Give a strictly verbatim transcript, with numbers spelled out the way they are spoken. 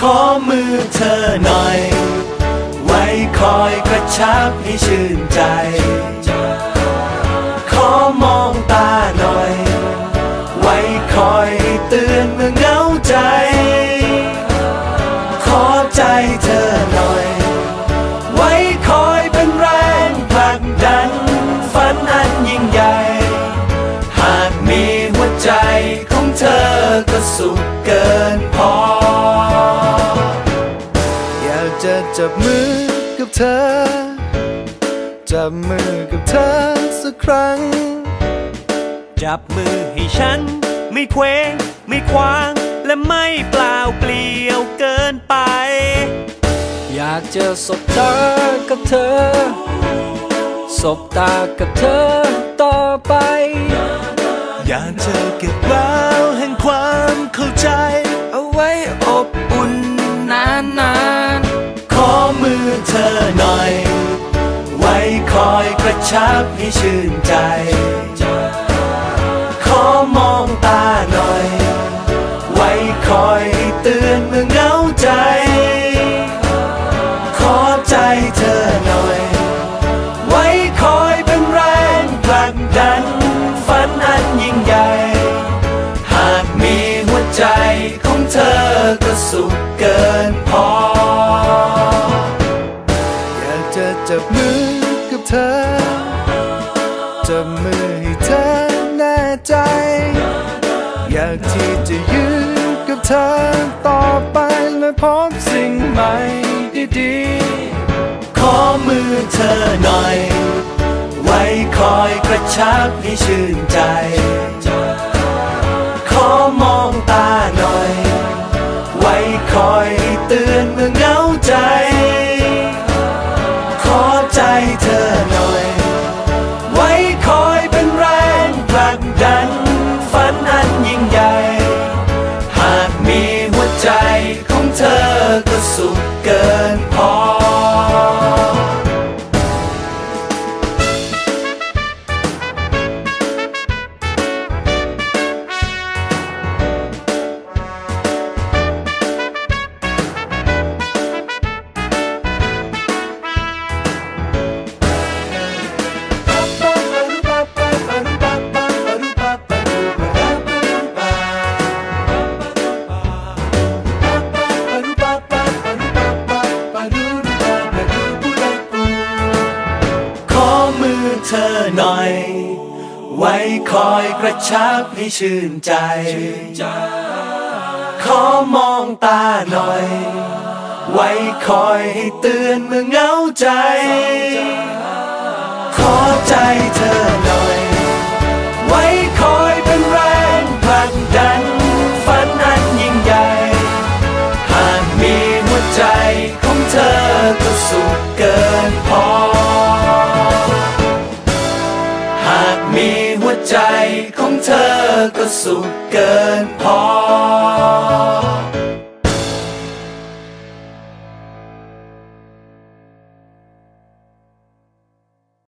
อมือเธอหน่อยไว้คอยกระชับให้ชื่นใจขอมองตาหน่อยไว้คอยเตือนเมื่อเหงาใจขอใจเธอหน่อยไว้คอยเป็นแรงผลักดันฝันอันยิ่งใหญ่หากมีหัวใจของเธอก็สุขเกินพออยากจะจับมือกับเธอจับมือกับเธอสักครั้งจับมือให้ฉันไม่เคว้งไม่คว้างและไม่เปล่าเปลี่ยวเกินไปอยากจะสบตากับเธอสบตากับเธอต่อไปอยากจะเก็บแววแห่งความเข้าใจเอาไว้อบอุ่นนานๆขอมือเธอหน่อยไว้คอยกระชับให้ชื่นใจขอมองตาหน่อยไว้คอยเตือนเมื่อเหงาใจขอใจเธอหน่อยไว้คอยเป็นแรงผลักดันฝันอันยิ่งใหญ่หากมีหัวใจของเธอก็สุขเกินพออยากจะจับมือกับเธอจับมือให้เธอแน่ใจอยากที่จะยืนกับเธอต่อไปและพบสิ่งใหม่ดีๆขอมือเธอหน่อยไว้คอยกระชับให้ชื่นใจขอมองตาหน่อยไว้คอยเตือนเมื่อเหงาใจขอใจเธอหน่อยไว้คอยเป็นแรงผลักดันฝันอันยิ่งใหญ่หากมีหัวใจของเธอก็สุขเกินพอเธอหน่อยไว้คอยกระชับให้ชื่นใจขอมองตาหน่อยไว้คอยให้เตือนเมื่อเหงาใจขอใจเธอหน่อยไว้คอยเป็นแรงผลักดันฝันอันยิ่งใหญ่หากมีหัวใจของเธอก็สุขเกินพอหากมีหัวใจของเธอก็สุขเกินพอ